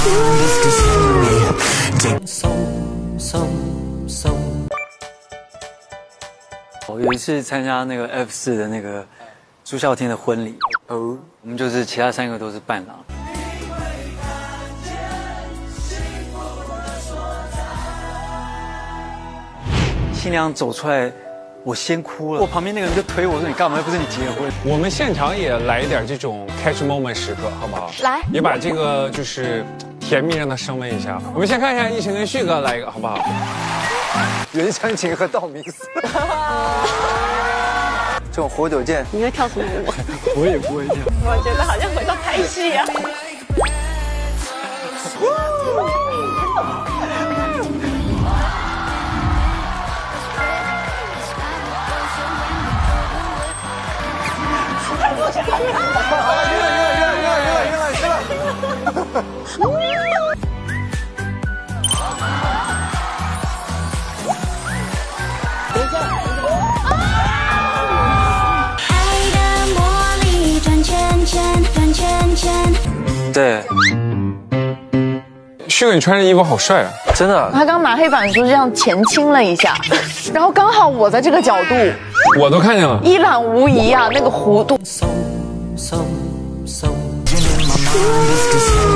我有一次参加那个 F4的那个朱孝天的婚礼，我们就是其他3个都是伴郎。新娘走出来，我先哭了，我旁边那个人就推我说：“你干嘛？又不是你结婚。” 我们现场也来一点这种 catch moment 时刻，好不好？ 来， 也把这个就是甜蜜让它升温一下。我们先看一下奕晨跟旭哥来一个，好不好？ 袁湘琴和道明寺，这种活久见， 你会跳什么舞？ 我也不会跳。 我觉得好像回到拍戏啊。 对， 旭哥，你穿这衣服好帅啊！ 真的。 他刚拿黑板书这样前倾了一下，然后刚好我在这个角度， 我都看见了， 一览无遗啊，那个弧度。